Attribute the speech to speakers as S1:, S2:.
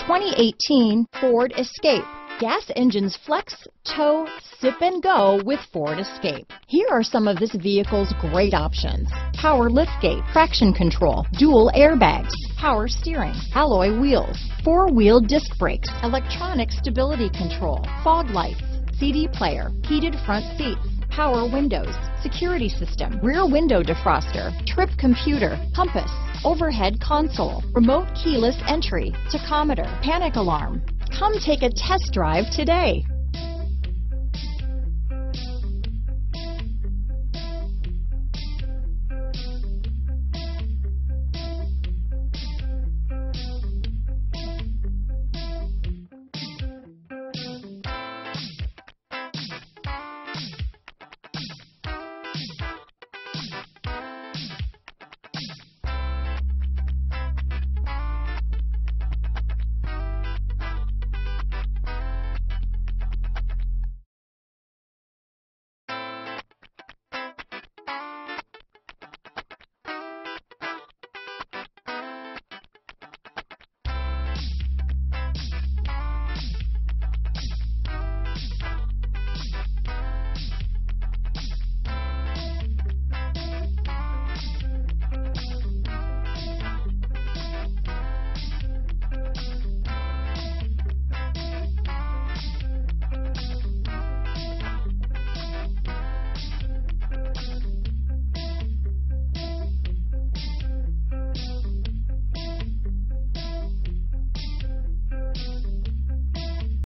S1: 2018 Ford Escape. Gas engines flex, tow, sip and go with Ford Escape. Here are some of this vehicle's great options: power liftgate, traction control, dual airbags, power steering, alloy wheels, four-wheel disc brakes, electronic stability control, fog lights, CD player, heated front seats, power windows, security system, rear window defroster, trip computer, compass, overhead console, remote keyless entry, tachometer, panic alarm. Come take a test drive today.